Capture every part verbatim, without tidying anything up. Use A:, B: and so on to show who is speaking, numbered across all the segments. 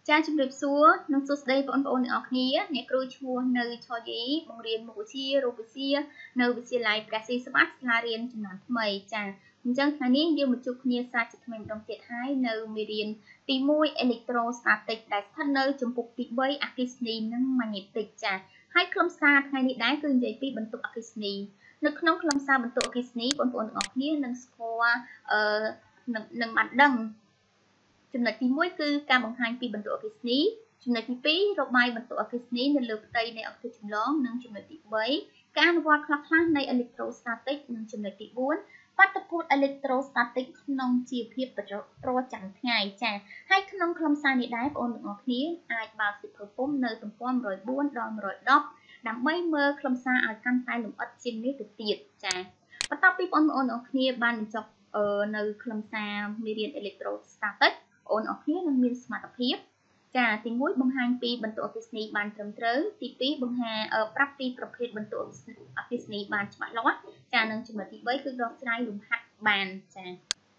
A: Cha chụp đẹp xua nông số đây bọn bọn ở kia nè cruise chua nơi cho giấy bằng riêng một chia rồi chia nơi chia lại cả si smart là riêng chừng nào mày cha chẳng khả năng như một chút nia sa chụp mình trong tiệt hai nơi mì riêng tí môi electrostatic đại thân nơi chụp phục bị bay akisni nâng magnetic cha hai khâm sa hai đi đá cứ dây pi bận tụ akisni nước nông khâm sa bận tụ akisni bọn bọn ở kia nâng score ờ nâng nâng mặt đằngចំណុចទីមួយគឺការបង្ហាញពីបន្ទុកអគ្គិសនីចំណុចទីពីររបាយបន្ទុកអគ្គិសនីនៅលើផ្ទៃនៃអគ្គិសចម្លងនិងចំណុចទីបីការអនុវត្តខ្លះៗនៃ electrostatic និងចំណុចទីបួនបាតុភូត electrostatic ក្នុងជីវភាពប្រចាំថ្ងៃចា៎ហើយក្នុងខ្លឹមសារនេះដែរបងប្អូនទាំងអស់គ្នាអាចបើកសៀវភៅពុម្ពនៅទំព័រmột không bốnដល់một một khôngដើម្បីមើលខ្លឹមសារឲ្យកាន់តែលម្អិតជាងនេះទៅទៀតចា៎បន្ទាប់ពីបងប្អូនទាំងអស់គ្នាបានបញ្ចប់នៅខ្លឹមសារមេរៀន electrostaticអូនអរគ្នានឹងមានសមត្ថភាពចាទីមួយបង្ហាញពីបន្ទុកអគ្គិសនីបានត្រឹមត្រូវទីពីរបង្ហាញប្រាប់ពីប្រភេទបន្ទុកអគ្គិសនីបានច្បាស់លាស់ចានិងចំណុចទីបីគឺដោះស្រាយលំហាត់បានចា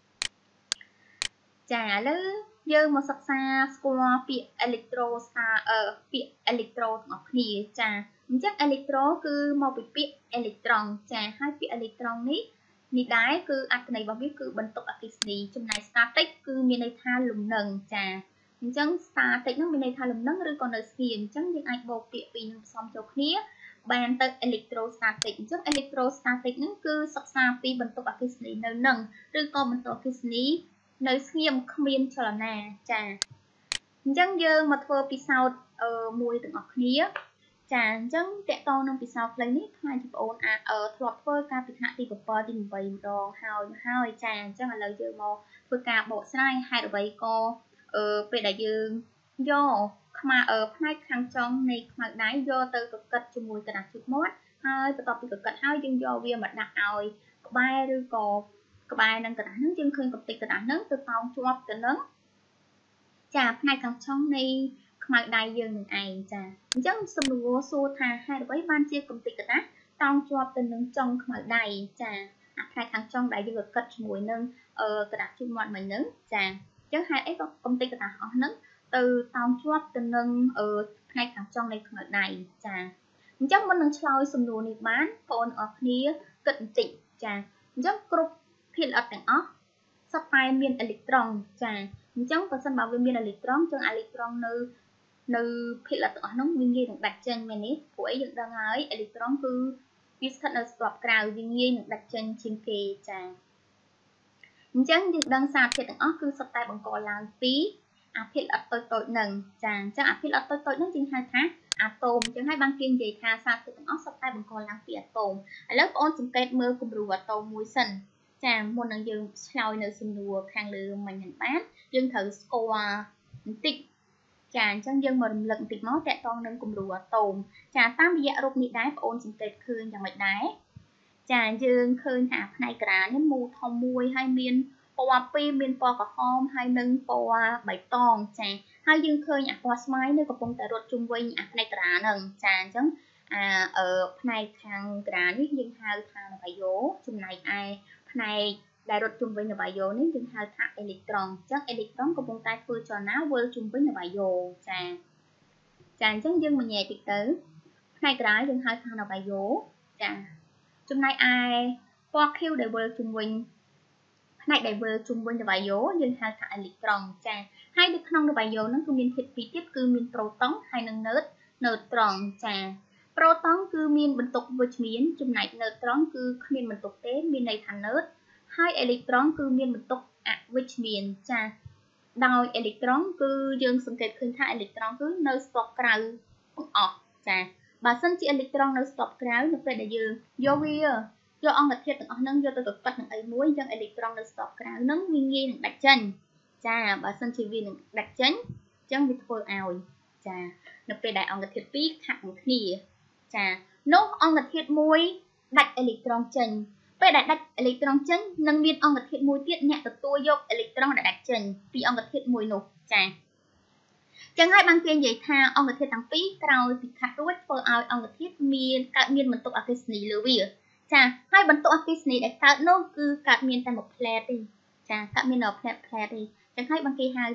A: ចាឥឡូវយើងមកសិក្សាស្គាល់ពាក្យ electro អឺពាក្យ electro ទាំងអស់គ្នាចាអញ្ចឹង electro គឺមកពីពាក្យ electron ចាហើយពាក្យ electron នេះនេះដែរគឺអត្ថន័យរបស់វាគឺបន្ទុកអគ្គិសនីចំណែក static គឺមានន័យថាលំនឹងចាអញ្ចឹង static ហ្នឹងមានន័យថាលំនឹងឬក៏នៅស្ងៀមអញ្ចឹងយើងអាចបូកពាក្យពីរនឹងផ្សំចូលគ្នាបានទៅ electrostatic អញ្ចឹង electrostatic ហ្នឹងគឺសិក្សាពីបន្ទុកអគ្គិសនីនៅនឹងឬក៏បន្ទុកអគ្គិសនីនៅស្ងៀមគ្មានចលនាចាអញ្ចឹងយើងមកធ្វើពិសោធន៍មួយទាំងអស់គ្នាចាអញ្ចឹងតកតងនឹងពិសោធន៍ផ្លូវនេះខ្លាចបងប្អូនអាចធ្លាប់ធ្វើការពិហាកទីbảyទី8ម្ដងហើយហើយចាអញ្ចឹងឥឡូវយើងមកធ្វើការបកស្រាយហេតុអ្វីក៏អឺពេលដែលយើងយកខ្មៅផ្នែកខាងចុងនៃខ្មៅដៃយកទៅកកិតជាមួយกระดาษជូតមាត់ហើយបន្ទាប់ពីកកិតហើយយើងយកវាមកដាក់ឲ្យក្បែរឬក៏ក្បែរនឹងกระดาษហ្នឹងយើងឃើញកំទេចกระดาษហ្នឹងទៅតោងជាប់ទៅនឹងចាផ្នែកខាងចុងនៃខ្មៅដៃយើងនឹងឯងចាអញ្ចឹងសំណួរសួរថាហេតុអ្វីបានជាកំទេចกระดาษតោងជាប់ទៅនឹងចុងខ្មៅដៃចាអាផ្នែកខាងចុងដែលយើងកកិតជាមួយនឹងអឺกระดาษជូតមាត់មិញហ្នឹងចាអញ្ចឹងហេតុអីក៏កំទេចกระดาษអស់ហ្នឹងទៅតោងជាប់ទៅនឹងអឺផ្នែកខាងចុងនៃខ្មៅដៃចាអញ្ចឹងមុននឹងឆ្លើយសំណួរនេះបានបងប្អូនអរគ្នាគិតបន្តិចចាអញ្ចឹងគ្រប់ធាតុល្អិតទាំងអស់សុទ្ធតែមានអេឡិចត្រូនចាអញ្ចឹងបើសិនបើវាមានអេឡិចត្រូនចឹងអេឡិចត្រូននៅនៅភាគល្អិតទាំងអស់ហ្នឹងវាងាយនឹងដាច់ចេញមែនទេព្រោះអីយើងដឹងហើយអេឡិចត្រូនគឺវាស្ថិតនៅស្ទាប់ក្រៅវាងាយនឹងដាច់ចេញជាងគេចាអញ្ចឹងយើងដឹងសារធាតុទាំងអស់គឺសុទ្ធតែបង្កឡើងពីអាធាតុល្អិតតូចតូចហ្នឹងចាអញ្ចឹងអាធាតុល្អិតតូចតូចហ្នឹងយើងហៅថាអាតូមអញ្ចឹងហើយបានគេនិយាយថាសារធាតុទាំងអស់សុទ្ធតែបង្កឡើងពីអាតូមឥឡូវបងប្អូនសង្កេតមើលគំរូអាតូមមួយសិនចាមុននឹងយើងឆ្លើយនៅសំណួរខាងលើមិញហ្នឹងបានយើងត្រូវស្គាល់បន្តិចចាអញ្ចឹងយើងមករំលឹកបន្តិចមកតកតងនឹងគំរូអាតូមចាតាមរយៈរូបនេះដែរបងប្អូនសង្កេតឃើញយ៉ាងម៉េចដែរចាយើងឃើញថាផ្នែកក្រាលនេះមូលធំមួយហើយមានពណ៌ពីរមានពណ៌ក្រហមហើយនិងពណ៌បៃតងចាហើយយើងឃើញអាពណ៌ស្មៅនៅកំពុងតែរត់ជុំវិញអាផ្នែកក្រាលហ្នឹងចាអញ្ចឹងអាអឺផ្នែកខាងក្រាលនេះយើងហៅថានវាយោចំណែកឯផ្នែកដែលរត់ជុំវិញនវាយោនេះយើងហៅថាអេឡិចត្រូនអញ្ចឹងអេឡិចត្រូនកំពុងតែធ្វើចលនាវិលជុំវិញនវាយោចាចាអញ្ចឹងយើងមញែកតិចទៅផ្នែកក្រាលយើងហៅថានវាយោចាចំណែកឯពណ៌ខៀវដែលវិលជុំវិញផ្នែកដែលវិលជុំវិញនវាយោយើងហៅថាអេឡិចត្រូនចាហើយនៅក្នុងនវាយោហ្នឹងគឺមានធាតុពីរទៀតគឺមានប្រូតុងហើយនិងណឺតណឺត្រុងចាប្រូតុងគឺមានបន្ទុកវិជ្ជមានចំណែកណឺត្រុងគឺគ្មានបន្ទុកទេមានន័យថាណឺតហើយអេឡិចត្រូនគឺមានបន្ទុកអវិជ្ជមានចាដោយអេឡិចត្រូនគឺយើងសង្កេតឃើញថាអេឡិចត្រូនគឺនៅស្ទាប់ក្រៅទាំងអស់ចាបើសិនជាអេឡិចត្រូននៅស្ទាប់ក្រៅនៅពេលដែលយើងយកវាយកអង្គធាតុទាំងអស់ហ្នឹងយកទៅកកិតនឹងអីមួយអញ្ចឹងអេឡិចត្រូននៅស្ទាប់ក្រៅហ្នឹងវាងាយនឹងដាច់ចេញចាបើសិនជាវានឹងដាច់ចេញអញ្ចឹងវាធ្វើឲ្យចានៅពេលដែលអង្គធាតុពីរខាត់នឹងគ្នាចានោះអង្គធាតុមួយដាច់អេឡិចត្រូនចេញពេលដែលដាច់អេឡិចត្រូនចេញនឹងមានអង្គធាតុមួយទៀតអ្នកទទួលយកអេឡិចត្រូនដែលដាច់ចេញពីអង្គធាតុមួយនោះចាចឹងហើយបានគេនិយាយថាអង្គធាតុទាំងពីរក្រោយពីខាត់រួចធ្វើឲ្យអង្គធាតុមានកើតមានបន្ទុកអគ្គិសនីលើវាចាហើយបន្ទុកអគ្គិសនីដែលកើតនោះគឺកើតមានតែមួយផ្លែតទេចាកើតមានតែផ្លែតផ្លែតទេចឹងហើយបានគេហៅ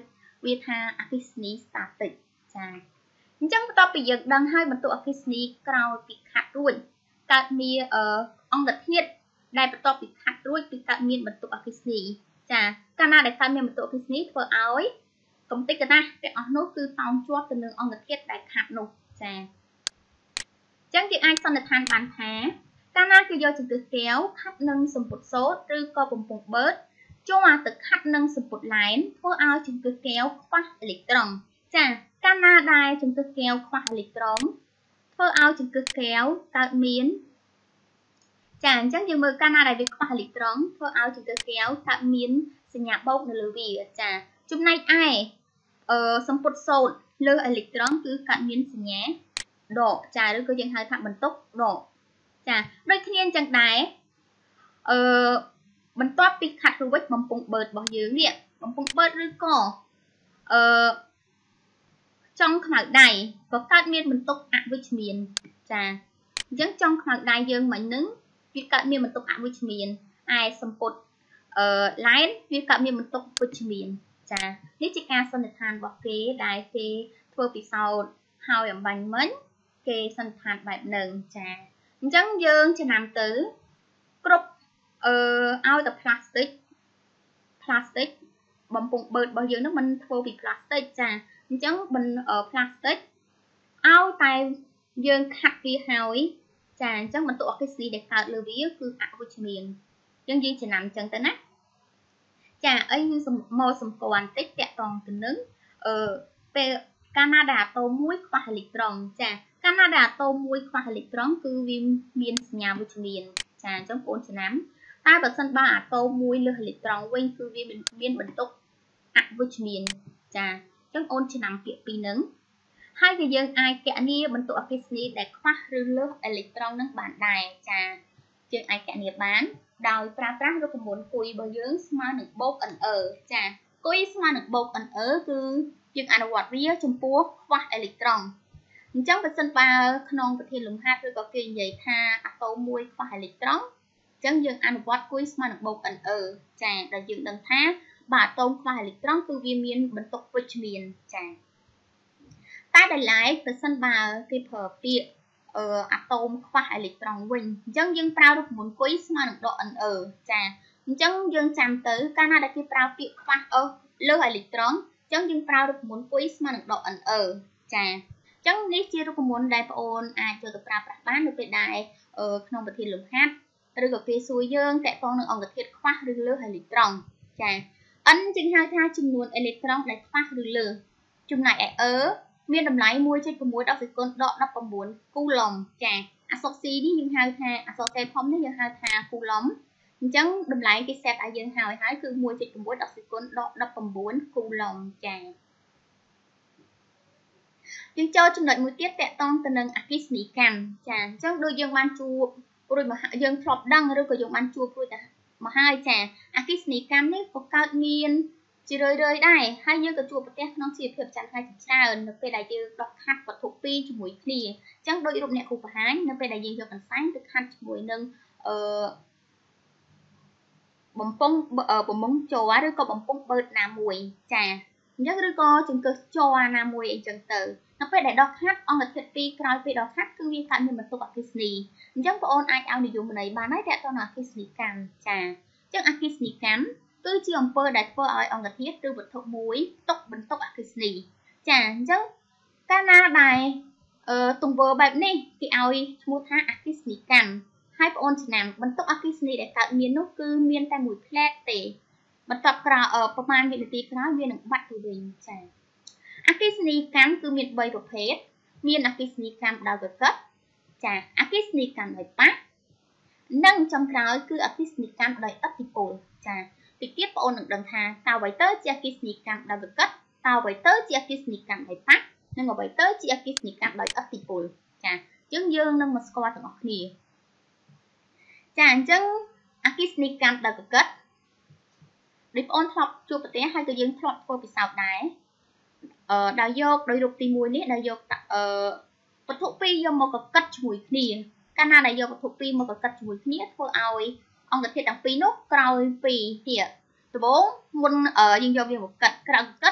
A: វាថាអគ្គិសនី static ចាអញ្ចឹងបន្ទាប់ពីយើងដឹងហើយបន្ទុកអគ្គិសនីក្រោយពីខាត់រួចកើតមានអង្គធាតុដែលបន្ទាប់ពីខាត់រួចគឺកើតមានបន្ទុកអគ្គិសនីចាកាលណាដែលកើតមានបន្ទុកអគ្គិសនីធ្វើឲ្យកំទេចកណាស់ទាំងអស់នោះគឺតោងជាប់ទៅនឹងអង្គធាតុដែលខាត់នោះចាអញ្ចឹងយើងអាចសន្និដ្ឋានបានថាកាលណាគេយកចង្កឹះកែវខាត់នឹងសំពត់សូត្រឬក៏បំពង់បឺតចូលទៅខាត់នឹងសំពត់ឡែនធ្វើឲ្យចង្កឹះកែវខ្វះអេឡិចត្រុងចាកាលណាដែលចង្កឹះកែវខ្វះអេឡិចត្រុងធ្វើឲ្យចង្កឹះកែវកើតមានចាអញ្ចឹងយើងមើលកាលណាដែលវាខ្វះអេឡិចត្រុងធ្វើឲ្យចង្កឹះកែវកើតមានសញ្ញាបូកនៅលើវាចាចំណែកឯអឺសំពត់សូត្រលើអេឡិចត្រុងគឺកើតមានសញ្ញាដកចាឬក៏យើងហៅថាបន្ទុកដកចាដូចគ្នាអញ្ចឹងដែរអឺបន្ទាប់ពីខាត់រួចបំពង់បឺតរបស់យើងនេះបំពង់បឺតឬក៏អឺចុងខ្មៅដៃក៏កើតមានបន្ទុកអវិជ្ជមានចាអញ្ចឹងចុងខ្មៅដៃយើងមិញហ្នឹងវាកើតមានបន្ទុកអវិជ្ជមានឯសម្ពុតអឺឡែនវាកើតមានបន្ទុកវិជ្ជមានចានេះជាការសន្និដ្ឋានរបស់គេដែលគេធ្វើពិសោធន៍ហើយអំបញ្ញមិញគេសន្និដ្ឋានបែបហ្នឹងចាអញ្ចឹងយើងចំណាំទៅគ្រប់អឺឲ្យតែផ្លាស្ទិកផ្លាស្ទិកបំពង់បឺតរបស់យើងហ្នឹងมันធ្វើពីផ្លាស្ទិកចាអញ្ចឹងមិនផ្លាស្ទិកឲ្យតែយើងខាត់វាហើយចាអញ្ចឹងបន្ទុកអគ្គិសនីដែលកើតលើវាគឺអវិជ្ជមានអញ្ចឹងយើងចំណាំអញ្ចឹងទៅណាចាអីយើងមកសម្គាល់បន្តិចតាក់ទងទៅនឹងអឺពេលកាលណាដែលអាតូមមួយខ្វះអេឡិចត្រុងចាកាលណាដែលអាតូមមួយខ្វះអេឡិចត្រុងគឺវាមានសញ្ញាវិជ្ជមានចាអញ្ចឹងបងចំណាំតែបើសិនបើអាតូមមួយលើសអេឡិចត្រុងវិញគឺវាមានបន្ទុកអវិជ្ជមានចាអញ្ចឹងអូនចំណាំពាក្យពីរហ្នឹងហើយក៏យើងអាចកណនាបន្ទុកអគ្គិសនីដែលខ្វះឬលើសអេឡិចត្រុងហ្នឹងបានដែរចាយើងអាចកណនាបានដោយប្រើប្រាស់រូបមន្តគុយរបស់យើងស្មើនឹងបូក N E ចាគុយស្មើនឹងបូក N E គឺយើងអនុវត្តវាចំពោះខ្វះអេឡិចត្រុងអញ្ចឹងបើសិនបើក្នុងប្រធានលំហាត់ឬក៏គេនិយាយថាអាតូមមួយខ្វះអេឡិចត្រុងអញ្ចឹងយើងអនុវត្តគុយស្មើនឹងបូក N E ចាដែលយើងដឹងថាបើអាតូមខ្វះអេឡិចត្រុងគឺវាមានបន្ទុកវិជ្ជមានចាតែដែលឡែកបើសិនបើគេប្រើពាក្យអឺអាតូមខ្វះអេឡិចត្រុងវិញអញ្ចឹងយើងប្រើរូបមន្តគុយស្មើនឹងដក N E ចាអញ្ចឹងយើងចាំទៅកាលណាដែលគេប្រើពាក្យខ្វះអឺលើសអេឡិចត្រុងអញ្ចឹងយើងប្រើរូបមន្តគុយស្មើនឹងដក N E ចាអញ្ចឹងនេះជារូបមន្តដែលបងអូនអាចយកទៅប្រើប្រាស់បាននៅពេលដែលក្នុងប្រធានលំហាត់ឬក៏គេសួរយើងតាក់ទងនឹងអង្គធាតុខ្វះឬលើសអេឡិចត្រុងចា N យើងហៅថាចំនួនអេឡិចត្រុងដែលខ្វះឬលើសចំណែកឯ E មានតម្លៃ មួយចុច៦ ដកសេគុណដកដប់ប្រាំបួនគូឡុំចាអក្សរ C នេះយើងហៅថាអក្សរ C ធំនេះយើងហៅថាគូឡុំអញ្ចឹងតម្លៃគេសេតឲ្យយើងហើយហើយគឺ មួយចុច៦ ដកសេគុណដកដប់ប្រាំបួនគូឡុំចាយើងចូលចំណុចមួយទៀតតាក់ទងទៅនឹងអគ្គិសនីកម្មចាអញ្ចឹងដូចយើងបានជួបរួចមកយើងធ្លាប់ដឹងឬក៏យើងបានជួបរួចមកហើយចាអគ្គិសនីកម្មនេះក៏កើតមានជារឿយៗដែរហើយយើងក៏ជួបប្រទះក្នុងជីវភាពប្រចាំថ្ងៃជាច្រើននៅពេលដែលយើងដោះខាត់វត្ថុពីរជាមួយគ្នាអញ្ចឹងដូចរូបអ្នកគ្រូបង្ហាញនៅពេលដែលយើងយកកន្សែងទៅខាត់ជាមួយនឹងអឺបំពង់បំពង់ជ័រឬក៏បំពង់បឺតណាមួយចាអញ្ចឹងឬក៏ចង្កឹះជ័រណាមួយអីចឹងទៅនៅពេលដែលដោះខាត់អង្គធាតុពីរក្រោយពេលដោះខាត់គឺវាកើតមានបន្ទុកអគ្គិសនីអញ្ចឹងបងអូនអាចឲ្យនិយមន័យបានហើយតាក់ទងនឹងអគ្គិសនីកម្មចាអញ្ចឹងអគ្គិសនីកម្មគឺជាអំពើដែលធ្វើឲ្យអង្គធាតុឬវត្ថុមួយផ្ទុកបន្ទុកអគ្គិសនីចាអញ្ចឹងកាលណាដែលអឺទង្វើបែបនេះគេឲ្យឈ្មោះថាអគ្គិសនីកម្មហើយបងអូនចំណាំបន្ទុកអគ្គិសនីដែលកើតមាននោះគឺមានតែមួយផ្លែតទេបន្ទាប់ក្រោយប្រហែលវិនាទីក្រោយវានឹងបាត់ទៅវិញចាអគ្គិសនីកម្មគឺមានបីប្រភេទមានអគ្គិសនីកម្មដោយកកិតចាអគ្គិសនីកម្មដោយប៉ះនិងចុងក្រោយគឺអគ្គិសនីកម្មដោយឥទ្ធិពលចាតិចទៀតបងអូននឹងដឹងថាតើអ្វីទៅជាអគ្គិសនីកម្មដោយកកិតតើអ្វីទៅជាអគ្គិសនីកម្មដោយប៉ះនិងអ្វីទៅជាអគ្គិសនីកម្មដោយឥទ្ធិពលចាអញ្ចឹងយើងនឹងមកស្គាល់ទាំងអស់គ្នាចាអញ្ចឹងអគ្គិសនីកម្មដោយកកិតដូចបងអូនធ្លាប់ជួបប្រទះហើយក៏យើងធ្លាប់ធ្វើពិសោធន៍ដែរអឺដោយយកដោយរូបទីមួយនេះដោយយកអឺវត្ថុពីរយកមកកកិតជាមួយគ្នាកាលណាដែលយកវត្ថុពីរមកកកិតជាមួយគ្នាធ្វើឲ្យអង្គធាតុទាំងពីរនោះក្រោយពីទៀតដំបូងមុនយើងយកវាមកកិតក្រោយកកិតអ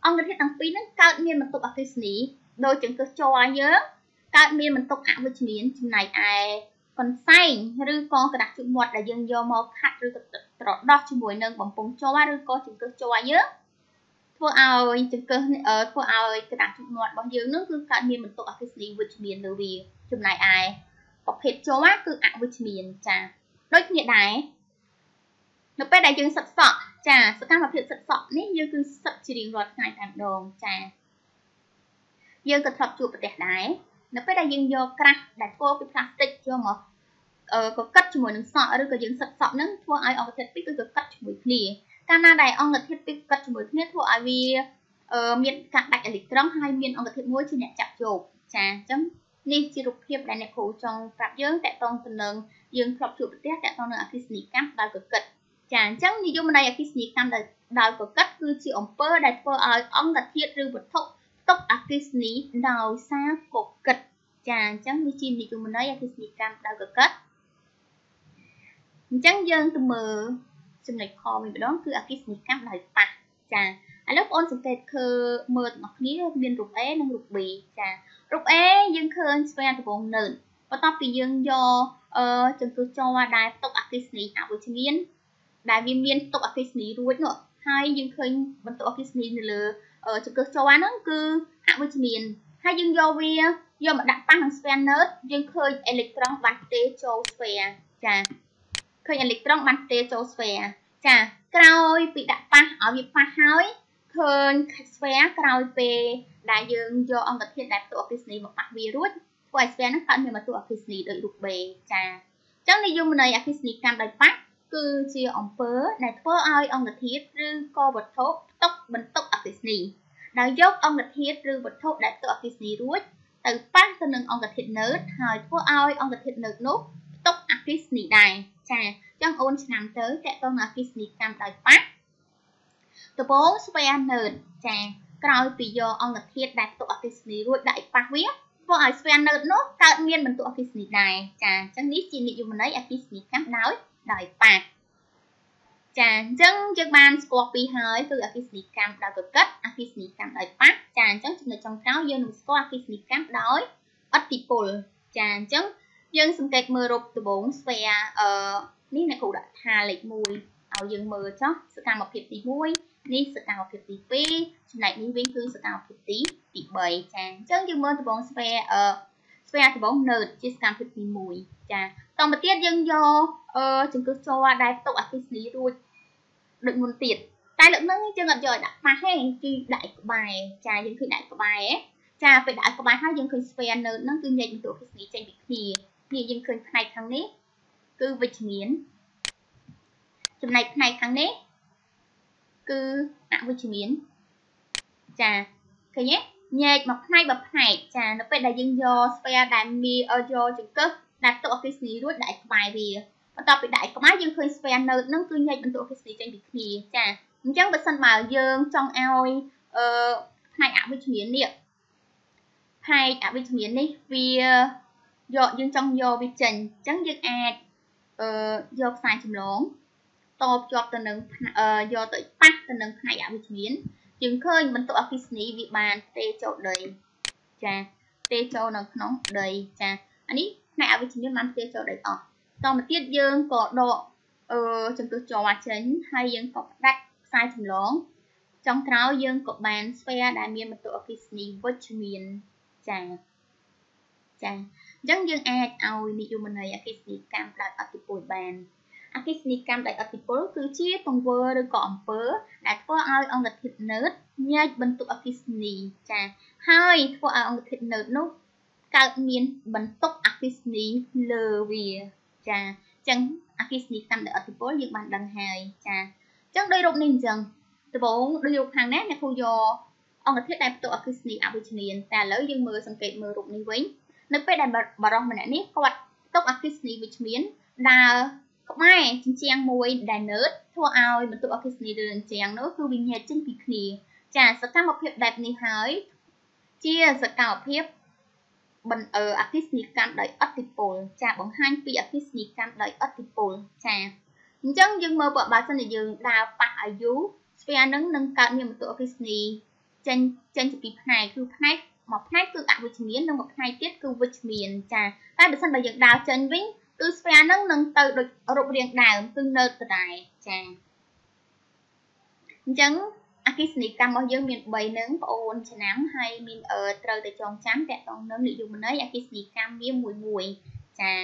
A: ông cái thiết tăng phí nó cao miên mình tục ở cái xí đôi chứng cứ cho nhớ cao miên mình tục ảo với miến chừng này ai còn xanh rư con cái đặc chữ một là dân do màu khát rư trọt đo cho mùi nâng bằng bóng cho rư con chứng cứ cho nhớ thua ao chứng cứ ở thua ao cái đặc chữ một bao nhiêu nước cứ cao miên mình tục ở cái xí với miến đâu vì chừng này ai bọc hết cho quá cứ ảo với miến chà đôi nghĩa đáy nó bây đại dương sập sọ chà sự cam hợp hiện sập sọ nít như cứ sập chỉ riêng ruột ngày tạm đồn chà dương cực thập chuột bẹt đáy nó bây đại dương vô crack đặt cô cái plastic cho một ờ có cắt cho một đường sọ rồi có dương sập sọ nữa thua ai ở thiết bị cứ cắt cho một nỉ Canada đại ông là thiết bị cắt cho một nít thua ai vì ờ miền cạn đại electron hai miền ông là thiết muối chỉ nhẹ chặt chuột chà chấm ni chỉ rụp hiệp đại nhẹ khổ trong phạm dương tại tông phần lớn dương thập chuột bẹt tại tông là cái sneak cam đại cực cực chàng chẳng như chúng đây là cái sneak cam đời đời của cách cư chỉ ông pơ đại pơ ở ông đặt thiết rư vật thốc tốc à cái sneak đào xa cột kịch chàng chẳng như chim thì chúng mình nói là cái sneak cam đời của cách chẳng dân từ mờ xin này kho mình đó cứ à cái sneak cam đời pa chàng à lúc ôn sự kẹt khờ mờ ngọc ní biên rục é năng rục bì chàng rục é dân khơi spare từ vùng nền và tóc thì dân do ờ chừng cứ cho qua đài tốc à cái sneak ảo với chữ miên đại viên miên tộc ở cái sní ruột nữa hai dương khơi bắn tộc ở cái sní là ở chỗ cơ cho nó cứ hạ với miền hai dương do vi do mà đặt tăng spanner dương khơi electron bắn tê cho sphere chà khơi electron bắn tê cho sphere chà cao bị đặt pa ở việc pa hỏi khơi sphere cao p đại dương do ông vật hiện đại tộc cái sní một mặt virus ngoài sphere nó phản hồi mà tộc cái sní đợi đục bề chà chắc này dùng này cái sní cam đại phát cứ chia ông phớ này phớ ai ông là thiết rư co vật thốt tốc bấn tốc ở cái gì đại dốc ông là thiết rư vật thốt đại tốc cái gì ruột từ phát cho nên ông là thiết nớt hỏi phớ ai ông là thiết nớt nốt tốc ở cái gì này chà trong ôn làm tới tại con là cái gì cam đại phát từ bốn spare nớt chà coi vì do ông là thiết đại tốc ở cái gì ruột đại phát viết phớ ai spare nớt nốt tạo nhiên mình tốc ở cái gì này chà chẳng biết chi này dùng mình lấy ở cái gì cam nói đại bạc chàng chân chân ban scorpio hơi từ akisni cam đã cực cất akisni cam đại bạc chàng chân trong trong cáo dân một score akisni cam đói optical chàng chân dân xung kịch mưa rụp từ bốn sphere ờ ní này cụ đã tha lịch mùi ao dân mưa chó sự cam một hiệp tí mùi ní sự cam một hiệp tí pi trong này ní viên cư sự cam một hiệp tí tí bầy chàng chân dân mưa từ bốn sphere ờ sphere từ bốn nerd chỉ cam hiệp tí mùi chàng còn một tiết dân do ờ chứng cứ cho đại tộc ở cái gì rồi đừng muốn tiệt tai lượng nâng chưa gặp rồi đã mà hay khi đại của bài trà dân khi đại của bài ấy trà phải đại của bài hai dân khi sphere nó cứ nhận tổ cái gì tranh bị thì thì dân khi này thằng đấy cứ vịt miến chùm này này thằng đấy cứ nặng vịt miến trà cái nhé nhẹ một hai bậc này trà nó phải là dân do sphere đại mi ở do chứng cứ đặt tổ cái gì rồi đại của bài vì và tập bị đại có máy dương khơi sphere nó cứ nhảy bên tổ cái gì trên bị thì chà chẳng bớt sân màu dương trong ao ờ hai ảo với miến nè hai ảo với miến đi vì do dương trong do bị trần chẳng dương ad ờ do sai chùm lón to cho từ nâng ờ do tới phát từ nâng hai ảo với miến dương khơi bên tổ cái gì bị bàn tê chỗ đầy chà tê chỗ nó nóng đầy chà anh ấy hai ảo với miến mang tê chỗ đầy ở còn một tiết dương có độ ờ chúng tôi cho hòa chính hay dương có đặt sai chùm lón trong tráo dương có bàn sphere đại miên một tổ cái gì với miền chà chà giống dương ai ao đi dùng mình này cái gì cam đặt ở cái bồi bàn cái gì cam đặt ở cái bồi cứ chia còn vừa được còn bớ đặt có ai ông là thịt nớt nha bên tổ cái gì chà hai có ai ông là thịt nớt nốt cao miên bên tốc cái gì lờ vì chà chẳng akisni cam để ở thành phố dương bàn đằng hài chà chắc đây rộng nên rằng từ bộ đưa dục hàng nét nhà khu do ông là thiết đại tổ akisni abitinian ta lỡ dương mưa sang kệ mưa rộng nên với nếu phải đại bà rong mà nãy nít có bạch tốc akisni vitamin đà không ai chính trang môi đà nớt thua ao mà tổ akisni đường trang nó cứ bình nhẹ trên bị khỉ chà sẽ tăng một hiệp đẹp này hái chia sẽ cào hiệp bên ở akisni cam đợi optical trà bằng hai pi akisni cam đợi optical trà chẳng dương mơ vợ bà xin là dương đào bạc ở dú sphere nâng nâng cao như một tổ akisni chân chân chỉ này cứ này một này cứ ạ với miến nâng một hai tiết cứ với miền chà tại bởi sân bây giờ đào chân vĩnh cứ sphere nâng nâng từ được rụp riêng đào cứ nơ từ đài chà chẳng akisni cam bao giờ miền bầy nướng ôn chả nắm hay miền ở trời từ tròn chám tẹt toàn nướng liệu dùng mình nói akisni cam miếng mùi mùi chà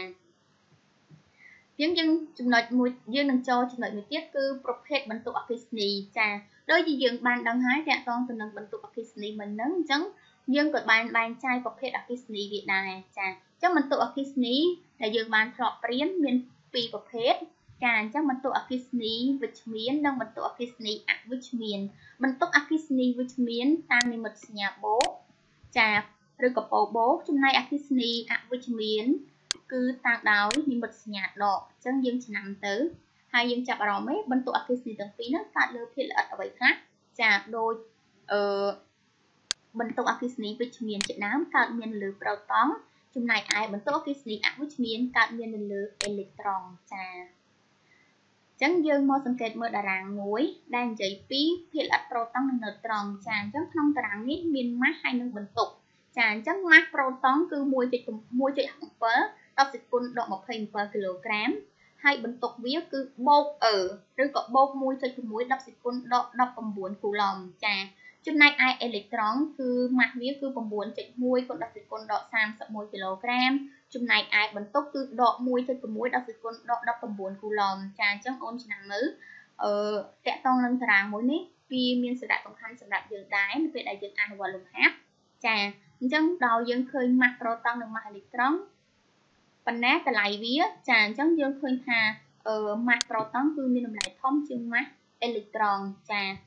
A: dân chúng nói mùi dân đừng cho chúng nói một tiết cứ prophet bận tụ akisni chà đôi khi dân ban đăng hái tẹt toàn từ nâng bận tụ akisni mình nướng chẳng dân cột bàn bàn chai prophet akisni Việt Nam chà chắc mình tụ akisni là dân ban thọ priến miền pi prophetการจังมันตัวอคิสนีวิตามินนั่งมันตัวอคิสนีอะวิตามินมันตัวอคิสนีวิตามินตามในหมดสัญญาโบจากหรือกระเป๋าโบจุดในอคิสนีอะวิตามินคือต่างดาวในหมดสัญญาดอกจังยังจะนำตื้อให้ยังจับเราไหมมันตัวอคิสนีต่างปีนั้นการเลือกเพลย์อะไรคะจากโดยเอ่อมันตัวอคิสนีวิตามินจากน้ำการเมียนหรือโปรตอนจุดในไอมันตัวอคิสนีอะวิตามินการเมียนหรืออิเล็กตรอนจากchẳng dương môสังเกต mơ đà ràng muối đang dạy phí phiền ạch proton nâng tròn chàng chẳng không tràng ní miên mát hai nâng bình tục chàng chẳng mát proton cứ mùi chạy mùi chạy hỏng phớ đọc dịch phun độ một hình per kg hai bình tục viết cứ bột ở rồi có bột mùi chạy mùi đọc dịch phun độ đọc bằng buồn cụ lòng chàng chút này ai electron cứ mặt viết cứ bằng buồn chạy mùi còn đọc dịch phun độ sam sập mùi kg chùm này ai bắn tốc cứ đọ mũi cho cái mũi đọc dịch con đọ đọc tầm buồn cù lòm trà trong ôn chỉ nằm nữ ờ kẹt tông lưng thằng mũi nít vì miền sợi đại tổng khăn sợi đại dường đái nó về đại dường ăn và lùm hát trà trong đầu dương khơi mặt proton được mặt electron phần nát cái lại vía trà trong dương khơi hà ở mặt proton cứ miền lại thông chương mắt electron trà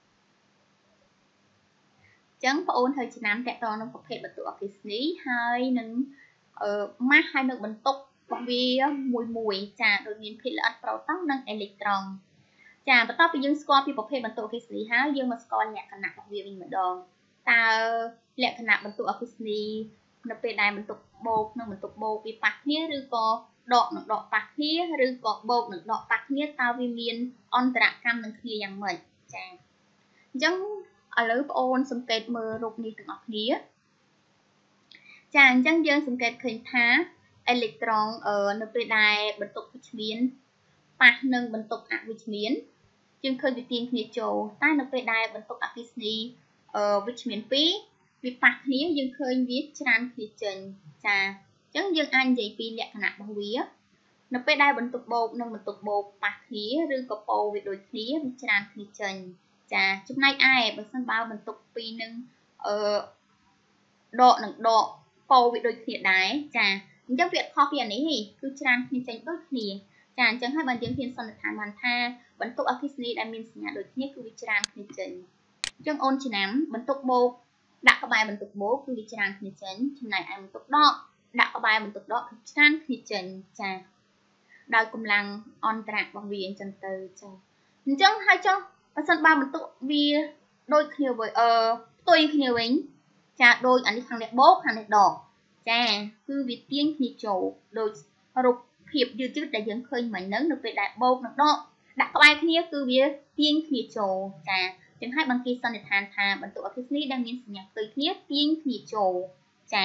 A: chẳng có ôn thời chỉ nằm kẹt tông nó có thể bật tụ ở cái xí hai nâng ờ mát hai nước bận tục vì mùi mùi trà đôi miền phía là proton nâng electron trà bắt đầu dương score vì bậc hệ bận tục cái gì há dương mà score lẹ khả năng của việc mình đòn ta lẹ khả năng bận tục ở cái gì nó về đài bận tục bột nâng bận tục bột vì bạc nhé rồi có đọt nâng đọt bạc nhé rồi có bột nâng đọt bạc nhé tao vì miền on trạ cam nâng kiaយ៉ាងម៉េចចាអញ្ចឹងឥឡូវបងអូនសង្កេតមើលរូបនេះទាំងអស់គ្នាចាអញ្ចឹងយើងសង្កេតឃើញថាអេឡិចត្រូនអឺនៅពេលដែលបន្ទុកវិជ្ជមានប៉ះនឹងបន្ទុកអវិជ្ជមានយើងឃើញវាទៀងគ្នាចូលតែនៅពេលដែលបន្ទុកអគ្គិសនីអឺវិជ្ជមានពីរវាប៉ះគ្នាយើងឃើញវាច្រើនគ្នាចេញចាអញ្ចឹងយើងអាចនិយាយពីលក្ខណៈរបស់វានៅពេលដែលបន្ទុកបូកនិងបន្ទុកបូកប៉ះគ្នាឬក៏ប៉ូវាដូចគ្នាវាច្រើនគ្នាចេញចាចំណែកឯបើសិនបើបន្ទុកពីរនឹងអឺដកនឹងដកពោវាដូចគ្នាដែរចាអញ្ចឹងវាខុសពីអានេះគឺច្រើនគ្នាចេញដូចគ្នាចាអញ្ចឹងហើយបើយើងហ៊ានសន្និដ្ឋានបានថាបន្ទុកអគ្គិសនីដែលមានសញ្ញាដូចគ្នាគឺវាច្រើនគ្នាចេញអញ្ចឹងអូនឆ្នាំបន្ទុកបូកដាក់ក្បែរបន្ទុកបូកគឺវាច្រើនគ្នាចេញចំណែកឯបន្ទុកដកដាក់ក្បែរបន្ទុកដកគឺច្រើនគ្នាចេញចាដោយកម្លាំងអន្តររបស់វាអញ្ចឹងទៅចាអញ្ចឹងហើយចុះបើសិនបើបន្ទុកវាដូចគ្នាវិញអឺផ្ទុយគ្នាវិញចាដូចអានេះខាងនេះបូកខាងនេះដកចាគឺវាទៀងគ្នាចូលដូចរូបភាពយឺតយឺតដែលយើងឃើញមិញហ្នឹងនៅពេលដែលបូកនិងដកដាក់ក្បែរគ្នាគឺវាទៀងគ្នាចូលចាចឹងហើយបានគេសន្និដ្ឋានថាបន្ទុកអគ្គិសនីដែលមានសញ្ញាផ្ទុយគ្នាទៀងគ្នាចូលចា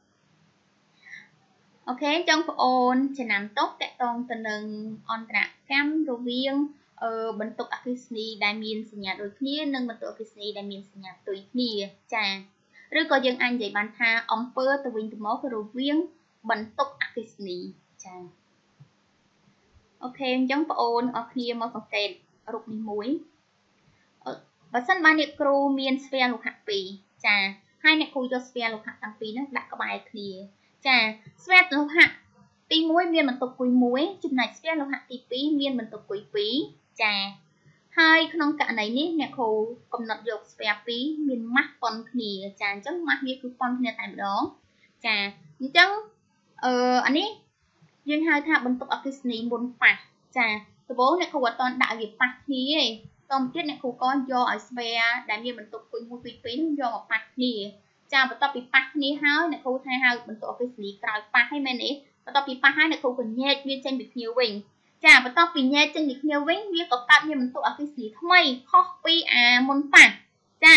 A: អូខេចឹងបងអូនចំណាំទុកតកតងទៅនឹងអន្តរកម្មរវាងអឺបន្ទុកអគ្គិសនីដែលមានសញ្ញាដូចគ្នានិងបន្ទុកអគ្គិសនីដែលមានសញ្ញាផ្ទុយគ្នាចាឬក៏យើងអាចនិយាយបានថាអំពើទៅវិញទៅមករវាងបន្ទុកអគ្គិសនីចាអូខេអញ្ចឹងបងអូនអរគ្នាមកសង្កេតរូបនេះមួយបើសិនបានអ្នកគ្រូមានស្វែងលោហៈពីរចាហើយអ្នកគ្រូយកស្វែងលោហៈទាំងពីរហ្នឹងដាក់ក្បែរគ្នាចាស្វែងលោហៈទីមួយមានបន្ទុកគុយមួយចំណែកស្វែងលោហៈទីពីរមានបន្ទុកគុយពីរចាហើយក្នុងករណីនេះអ្នកគ្រូកំណត់យកស្វែងពីរមានម៉ាស់ប៉ុនគ្នាចាអញ្ចឹងម៉ាស់វាគឺប៉ុនគ្នាតែម្ដងចាអញ្ចឹងអឺអានេះយើងហៅថាបន្ទុកអគ្គិសនីមុនប៉ះចាដំបូងអ្នកគ្រូអត់តដាក់វាប៉ះគ្នាទេតមកទៀតអ្នកគ្រូក៏យកឲ្យស្វែងដែលមានបន្ទុកគុយមួយពីរពីរនោះយកមកប៉ះគ្នាចាបន្ទាប់ពីប៉ះគ្នាហើយអ្នកគ្រូថាហៅបន្ទុកអគ្គិសនីក្រោយប៉ះហើយមែនទេបន្ទាប់ពីប៉ះហើយអ្នកគ្រូក៏ញែកវាចេញពីគ្នាវិញចាបន្ទាប់ពីញែកចេញពីគ្នាវិញវាក៏កើតមានបន្ទុកអគ្គិសនីថ្មីខុសពីអាមុនប៉ះចាអ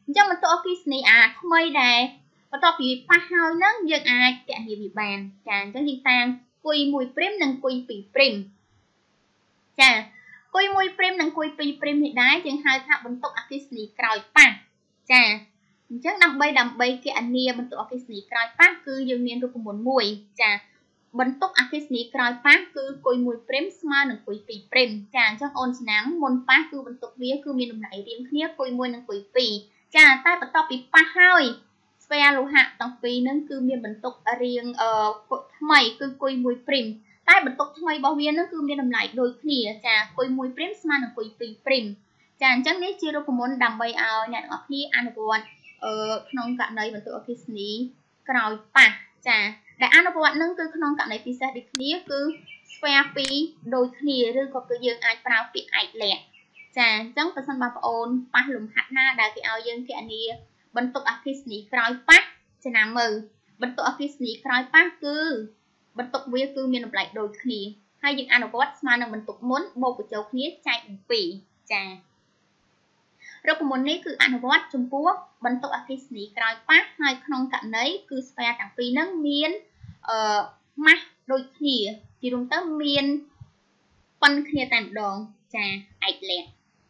A: Chẳng mình tụi cái này à không mấy đây và tụi bị phá hơi nó dân ai kẻ gì bị bàn chà chẳng như tan quỳ mùi prim nâng quỳ bị prim chà quỳ mùi prim nâng quỳ bị prim hiện đáy chẳng hai thác mình tụi cái này còi pa chà chắc đầm bay đầm bay kẻ nia mình tụi cái này còi pa cứ dân miền rồi cũng muốn mùi chà bấn tốc akisni còi pa cứ quỳ mùi prim smart nâng quỳ bị prim chà chắc ôn nám môn pa cứ bấn tốc vía cứ miền đồng lại riêng khía quỳ mùi nâng quỳ bị chà tay bắt tóc bị pa hơi sphere lô hạ tông phi nâng cứ miền bẩn tộc riêng ờ mày cứ quỳ mùi prim tay bẩn tộc mày bao viên nâng cứ miền đồng lại đôi khỉ chà quỳ mùi prim smart nâng quỳ phi prim chà chắc nấy chia đôi muốn đầm bay ao nhận ở khi ăn buồn ờ non cạn đấy bẩn tộc ở khi ní còi pa chà để ăn buồn nâng cứ non cạn đấy phi sẽ đi khía cứ sphere phi đôi khỉ rồi có cứ dương ai prao phi ai lẹ chà chắc phần sân bà ôn pa lùm hạt na đã cái ao dương cái nia bẩn tộc akisni còi pa chà nằm mờ bẩn tộc akisni còi pa cứ bẩn tộc vía cứ miền lại đôi khỉ hay những ăn ở mà nâng bẩn tộc muốn bầu của châu khía chạy pỉ chà rồi của muốn này cứ ăn ở Trung Quốc bẩn tộc akisni còi pa hai không cạn đấy cứ sphere cả phi nâng miền ờ mắt đôi khỉ chỉ đúng tới miền phân khía tạm đòn chà ạch lẹ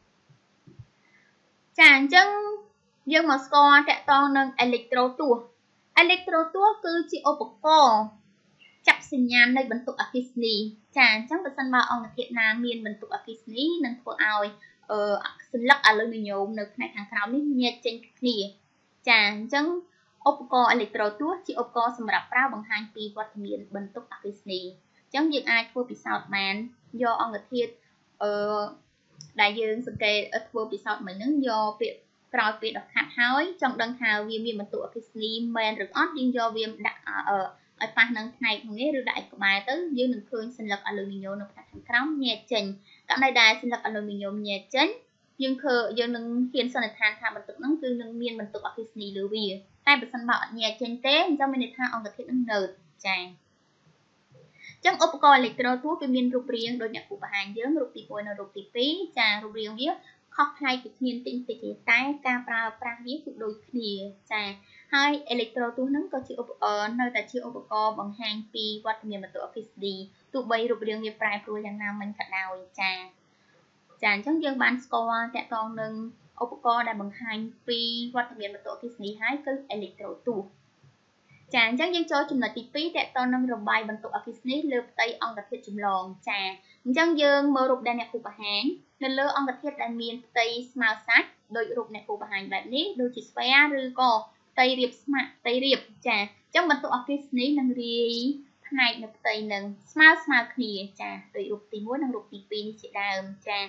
A: chà chân dương mà score trẻ to nâng electro tua electro tua cứ chỉ ô bọc co chập sinh nhan nơi bẩn tụ akisni chà chắc là sân bao ông thiện nam miền bẩn tụ akisni nâng thua ao ờ sinh lắc aluminium nơi này hàng khảo ní nhiệt trên nỉ chà chân ô bọc co electro tua chỉ ô co sầm rạp rau bằng hai pi vật miền bẩn tụ akisni chẳng những ai thua bị sao man do ông thiện ờ đại dương sự kê ở thua bị sao mình nâng do việc còi bị độc hạt hói trong đơn hào viêm viêm mình tụ cái slim men được ót riêng do viêm đặt ở ở pha nâng này không nghe được đại của bài tới dương đừng khơi sinh lực aluminium nó thành cắm nhẹ trình cả này đài sinh lực aluminium nhẹ chấn dương khờ dương đừng khiến sau này than thà mình tự nâng cứ nâng miên mình tụ cái slim lưu bì tay bị sân bọ nhẹ trên tế do mình tha ông có thể nâng nở chàng trong ốp coi lịch trò thuốc viêm miên rụp riêng đôi nhạc của bà hàng dương rụp tì bồi nó rụp tì phí chàng rụp riêng viết khóc hay cực nhiên tinh tế tay ca pra pra viết cực đôi khỉ chà hai electro tu nâng có chữ ở nơi ta chữ ô co bằng hàng pi vật miền mặt tụ office đi tụ bay rụp riêng viết prai proយ៉ាងnào mình khả nào chà chà trong dương bán score sẽ còn nâng ô co đã bằng hàng pi vật miền mặt tụ office đi hai cứ electro tu chà chắc dân cho chùm là tí phí để to nâng rồng bay bằng tụ office lượt tây ông đặc biệt chùm lòn chà chân dương mơ rụp đàn nhạc của bà hán nên lỡ ông đặc biệt đàn miền tây smart sát đôi rụp nhạc của bà hánแบบนี้ đôi chỉ sphere rư co tây riệp smart tây riệp chà trong bằng tụ office nâng ri hai nâng tây nâng smart smart khỉ chà đôi rụp tí muối nâng rụp tí phí sẽ đàm chà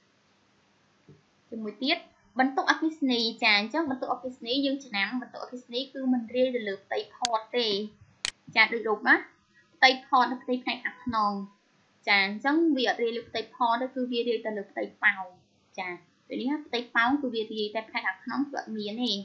A: chùm mùi tiết bắn tụ office này chà chắc bắn tụ office này dương chả nắng bắn tụ office này cứ mình riêng được lượt tây thọt tề chà được rụp á tây thọt là tây này ạc nòng chà chắc việc riêng lượt tây thọt đó cứ việc riêng là lượt tây pào chà vậy đi tây pào cứ việc riêng tây này ạc nòng vợ miến này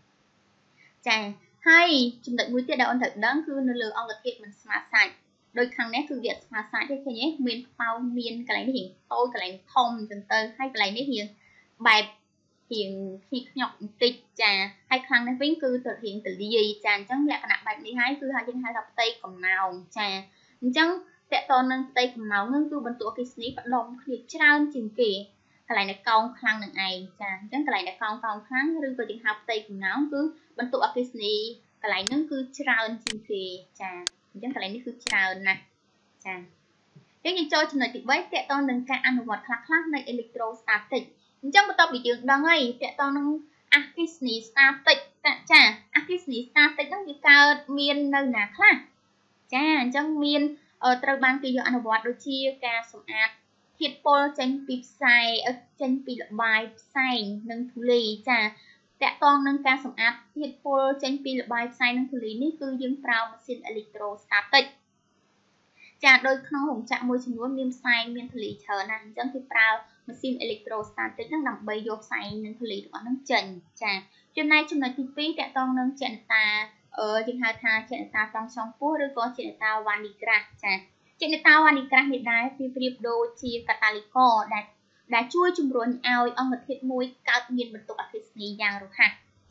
A: chà hay chúng ta mũi tiết đạo ôn thật đáng cứ nơi lừa ông là thiệt mình smart site đôi khăn nét cứ việc smart site thế thôi nhé miền pào miền cái này hiện tôi cái này thông dần tơ hay cái này hiện bài hiện khi nhọc tịch trà hay khăn nó vĩnh cư thực hiện từ gì trà chẳng lẽ nặng bạch đi hái cứ hai trên hai đọc tây cầm nào trà chẳng sẽ to nâng tây cầm máu nâng cư bấn tủa cái snip bắt đồng thì trao chừng kỳ cái này là con khăn nặng này trà chẳng cái này là con con khăn rư vào trường học tây cầm máu cứ bấn tủa cái snip cái này nâng cư trao chừng kỳ trà chẳng cái này nó cứ trao nè trà cái gì cho chúng ta thì với sẽ to nâng cả ăn một khác khác này electrostatic trong một tập bị trường đang ấy sẽ to nâng akisni static chà akisni static nó như cao miền nơi nào khác chà trong miền ở trong ban kỳ do ăn bọt đôi chia ca sủng ạt thiệt pol tranh pip sai ở tranh pip bài sai nâng thủ lì chà sẽ to nâng ca sủng ạt thiệt pol tranh pip bài sai nâng thủ lì ní cứ dương prao machine electrostatic chà đôi không hồng chạm môi trường nuốt miên sai miên thủ lì chờ nè trong khi prao machine electrostatic nó nằm bay vô sai nên thủ lý được nó chỉnh chà hôm nay trong này phí đã to nâng chèn ta ở trên hai tha chèn ta trong song phố rồi có chèn ta vanigra chà chèn ta vanigra hiện đại thì việc đồ chia catalico đã đã chui chung ruộng ao ông một thiết mũi cao miền một tục akisni giang rồi ha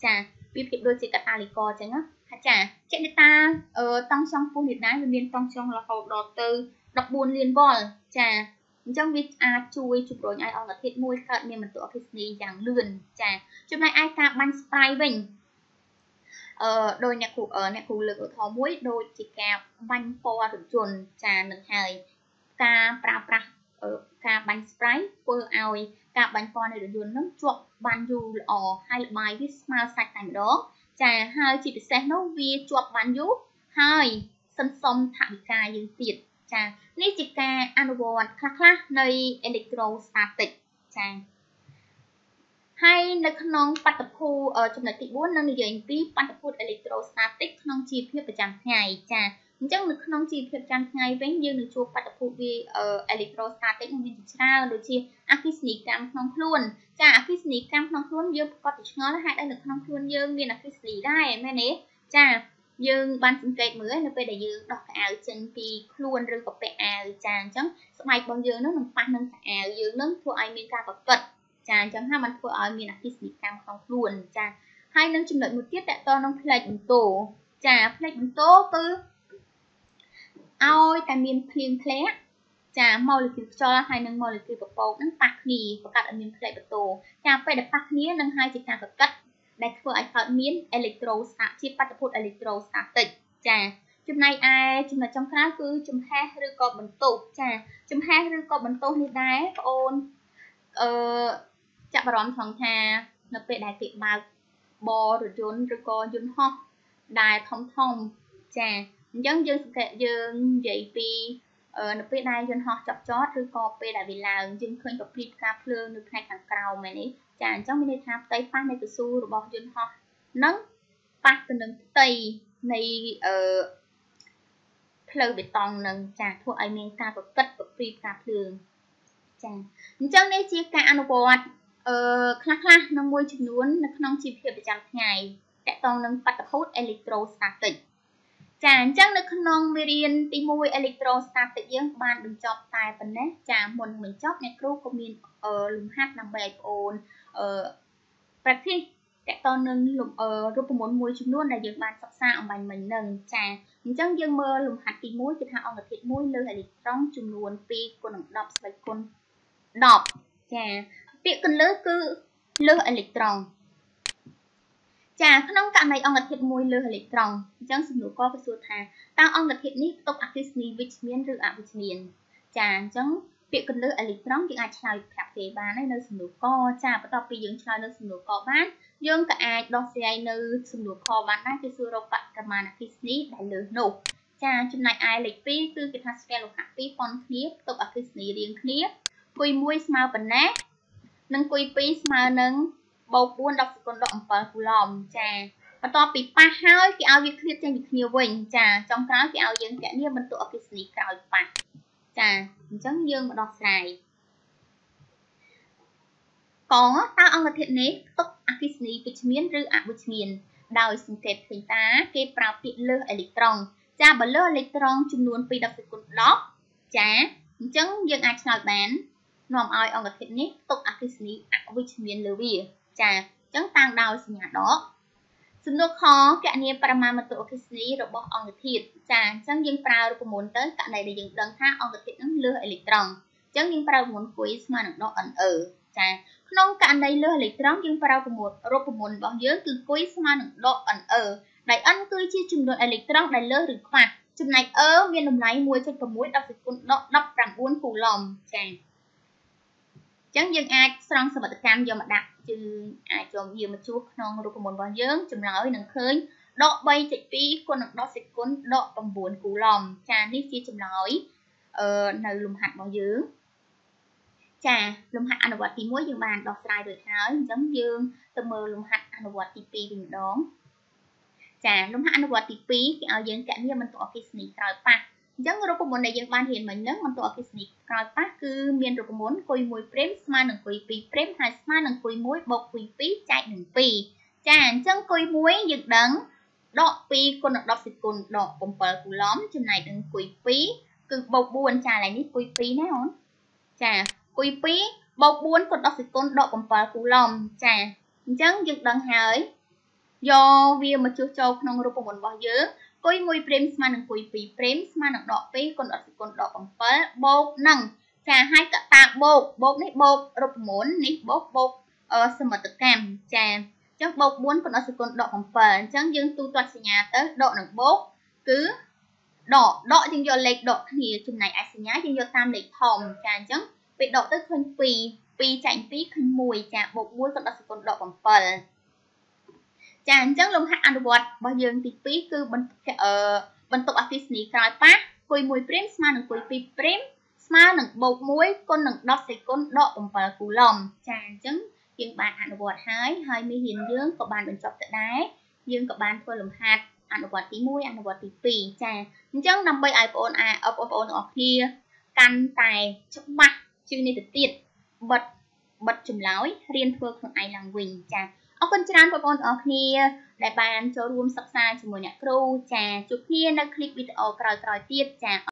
A: ចាវាភាពដូចជាកាតាលីករអញ្ចឹងណាចាចេញតាអឺតង់ចង់ពុះនេះដែរវាមានតង់ចង់រហូតដល់ទៅដប់បួនលានវ៉ុលចាអញ្ចឹងវាអាចជួយជំរុញឲ្យអង្គធាតុមួយកើតមានបន្ទុកអគ្គិសនីយ៉ាងលឿនចាចំណែកឯការបាញ់ spray វិញអឺដោយអ្នកគ្រូអ្នកគ្រូលើកឧទាហរណ៍មួយដូចជាការបាញ់ពណ៌រថយន្តចានឹងហើយការប្រើប្រាស់ការបាញ់ spray ធ្វើឲ្យការបាញ់ពណ៌នៃរថយន្តនឹងជាប់បានយូរល្អហើយល្បាយវាស្មើសាច់តែម្ដងចាហើយជាពិសេសនោះវាជាប់បានយូរហើយសន្សំថវិកាយើងទៀតចានេះជាការអនុវត្តខ្លះៗនៃ electrostatic ចាហើយនៅក្នុងបាតុភូចំណុចទីបួននឹងនិយាយអំពីបាតុភូត electrostatic ក្នុងជីវភាពប្រចាំថ្ងៃចាអញ្ចឹងនៅក្នុងជីវភាពប្រចាំថ្ងៃវិញយើងនឹងជួបបាតុភូតវា electrostatic នឹងមានច្រើនដូចជាអគ្គិសនីកម្មក្នុងខ្លួនចាអគ្គិសនីកម្មក្នុងខ្លួនយើងប្រកបជាឆ្ងល់ហេតុអីនៅក្នុងខ្លួនយើងមានអគ្គិសនីដែរមែនទេចាយើងបានសង្កេតមើលនៅពេលដែលយើងដោះកៅអៅចេញពីខ្លួនឬក៏ពាក់អាវចាអញ្ចឹងស្បែករបស់យើងនឹងប៉ះនឹងកៅអៅយើងនឹងធ្វើឲ្យមានការកកិតចាអញ្ចឹងហើយมันធ្វើឲ្យមានអគ្គិសនីកម្មក្នុងខ្លួនចាហើយនឹងចំណុចមួយទៀតតកតនឹងផ្លេចបន្ទោចាផ្លេចបន្ទោគឺឲ្យតែមានភ្លៀងធ្លាក់ចាម៉ូលេគុលខ្យល់ហើយនឹងម៉ូលេគុលពពកនឹងប៉ះគ្នាបង្កើតឲ្យមានផ្លេចបន្ទោចាពេលដែលប៉ះគ្នានឹងហើយជាការកកិតដែលធ្វើឲ្យកើតមាន electrostatic ជាបាតុភូត electrostatic ចាចំណែកឯចំណុចចុងក្រោយគឺចំហេះឬក៏បន្ទោចាចំហេះឬក៏បន្ទោនេះដែរបងអូនអឺចាប់អារម្មណ៍ថងថានៅពេលដែលគេបើកបររថយន្តឬក៏យន្តហោះដែលធំធំចាអញ្ចឹងយើងសង្កេតយើងនិយាយពីនៅពេលដែលយន្តហោះចុះចតឬក៏ពេលដែលវាឡើងយើងឃើញប្រភេទផ្កាភ្លើងនៅផ្នែកខាងក្រោមមែនទេចាអញ្ចឹងមានន័យថាផ្ទៃប៉ះនៃកស៊ូរបស់យន្តហោះនឹងប៉ះទៅនឹងផ្ទៃនៃអឺផ្លូវបេតុងនឹងចាធ្វើឲ្យមានការកកិតប្រភេទផ្កាភ្លើងចាអញ្ចឹងនេះជាការអនុវត្តអឺខ្លះៗនៅមួយចំនួននៅក្នុងជីវភាពប្រចាំថ្ងៃតកតងនឹងបាតុភូត electrostatic ចាអញ្ចឹងនៅក្នុងមេរៀនទីមួយ electrostatic យើងបានបញ្ចប់តែប៉ុណ្ណេះចាមុនបញ្ចប់អ្នកគ្រូក៏មានលំហាត់ដើម្បីឲ្យបងអូនអឺ practice តកតងនឹងរូបមន្តមួយចំនួនដែលយើងបានសិក្សាអំបញ្ញមិញនឹងចាអញ្ចឹងយើងមើលលំហាត់ទីមួយគឺថាអង្គធាតុមួយលើអេឡិចត្រូនចំនួនពីរគុណនឹងដប់ស្វ័យគុណដប់ចាពាក្យកន្លឹះគឺលើសអេឡិចត្រូនចាក្នុងករណីអង្គធាតុមួយលើសអេឡិចត្រូនអញ្ចឹងសំណួរកគឺសួរថាតើអង្គធាតុនេះផ្ទុកអគ្គិសនីវិជ្ជមានឬអវិជ្ជមានចាអញ្ចឹងពាក្យកន្លឹះអេឡិចត្រូនយើងអាចឆ្លើយប្រាប់គេបានហើយនៅសំណួរកចាបន្ទាប់ពីយើងឆ្លើយនៅសំណួរកបានយើងក៏អាចដោះស្រាយនៅសំណួរខបានដែរគឺសួររកបរិមាណអគ្គិសនីដែលលើសនោះចាចំណែកឯលេខពីរគឺគេថាស្វែងលោហៈពីរប៉ុនគ្នាផ្ទុកអគ្គិសនីរៀងគ្នាគុយមួយស្មើប៉ុណ្ណានិងគុយពីរស្មើនឹងបូកបួនដប់សេគុណដកអំពិលគូឡុំចាបន្ទាប់ពីប៉ះហើយគេឲ្យវាឃ្លាតចេញពីគ្នាវិញចាចុងក្រោយគេឲ្យយើងគណនាបន្ទុកអគ្គិសនីក្រោយប៉ះចាអញ្ចឹងយើងមកដោះស្រាយកងតើអង្គធាតុនេះផ្ទុកអគ្គិសនីវិជ្ជមានឬអវិជ្ជមានដោយសង្កេតឃើញថាគេប្រើពាក្យលើសអេឡិចត្រូនចាបើលើសអេឡិចត្រូនចំនួនពីរដប់សេគុណដប់ចាអញ្ចឹងយើងអាចឆ្លើយបាននាំឲ្យអង្គធាតុនេះផ្ទុកអគ្គិសនីអវិជ្ជមានលើវាចាអញ្ចឹងតាំងដោយសញ្ញាដកសំណួរខគណនាបរិមាណបន្ទុកអគ្គិសនីរបស់អង្គធាតុចាអញ្ចឹងយើងប្រើរូបមន្តទៅករណីដែលយើងដឹងថាអង្គធាតុនឹងលើសអេឡិចត្រូនអញ្ចឹងយើងប្រើរូបមន្តគុយស្មើនឹងដក Ne ចាក្នុងករណីលើសអេឡិចត្រូនយើងប្រើរូបមន្តរូបមន្តរបស់យើងគឺគុយស្មើនឹងដក Ne ដែល N គឺជាចំនួនអេឡិចត្រូនដែលលើសឬខ្វះចំណែក E មានតម្លៃ មួយចុច៦ ដប់សេគុណដកដប់ប្រាំបួនគូឡុំចាអញ្ចឹងយើងអាចស្រង់សមិទ្ធកម្មយកមកដាក់យើងអាចយកវាមកជួសក្នុងរូបមន្តរបស់យើងចម្លើយនឹងឃើញដក បីចុចពីរ គុណនឹងដកសេគុណដកប្រាំបួនគូឡុំចានេះជាចម្លើយអឺនៅលំហាត់របស់យើងចាលំហាត់អនុវត្តទីមួយយើងបានដោះស្រាយរួចហើយអញ្ចឹងយើងទៅមើលលំហាត់អនុវត្តទីពីរវិញម្ដងចាលំហាត់អនុវត្តទីពីរគេឲ្យយើងគណនាបន្ទុកអគ្គិសនីក្រោយប៉ះអញ្ចឹងរូបមន្តដែលយើងបានរៀនមិញហ្នឹងបន្ទុកអគ្គិសនីក្រោយប៉ះគឺមានរូបមន្តគុយមួយព្រីមស្មើនឹងគុយពីរព្រីមហើយស្មើនឹងគុយមួយបូកគុយពីរចែកនឹងពីរចាអញ្ចឹងគុយមួយយើងដឹងដកពីរគុណនឹងដប់សេគុណដកbảyគូឡុំចំណែកនឹងគុយពីរគឺបូកបួនចាឥឡូវនេះគុយពីរណាអូនចាគុយពីរបូកបួនគុណដកសេគុណដកbảyគូឡុំចាអញ្ចឹងយើងដឹងហើយ do vì mà chưa cho không rụp một bao giờ coi mùi prem mà nâng cùi phí prem mà nâng đọ phí còn đọ sự còn đọ bằng phá bột nâng chà hai cả tạm bột bột này bột rụp muốn này bột bột ờ xem mà tự kèm chà chắc bột muốn còn đọ sự còn đọ bằng phá chẳng dương tu toạt nhà tới đọ nâng bột cứ đỏ đọ chừng do lệch đọ thì chừng này ai sẽ nhá chừng do tam lệch thòng chà chẳng bị đọ tới khinh phì phì chạy phí khinh mùi chà bột muốn còn đọ sự còn đọ bằng phá chà chẳng lông hạ ăn vật bao giờ thì phí cứ bên ờ bên tục artist này cài phát cùi mùi prem mà nâng cùi phí prem mà nâng bột muối con nâng đọt sẽ con đọ bằng phá củ lòng chà chẳng nhưng bạn ăn vật hái hơi mi hiền dưỡng của bạn bên chọc tại đáy dương của bạn thôi làm hạt ăn vật tí muối ăn vật tí phì chà chẳng nằm bay iPhone à iPhone ở kia căn tài chốc mặt chứ nên thực tiệt bật bật chùm lói riêng phương không ai làm quỳnh chà ở con trang của con ở kia đại bàn cho room sắp xa cho mọi nhà crew chà chụp kia nó clip video còi còi tiết chà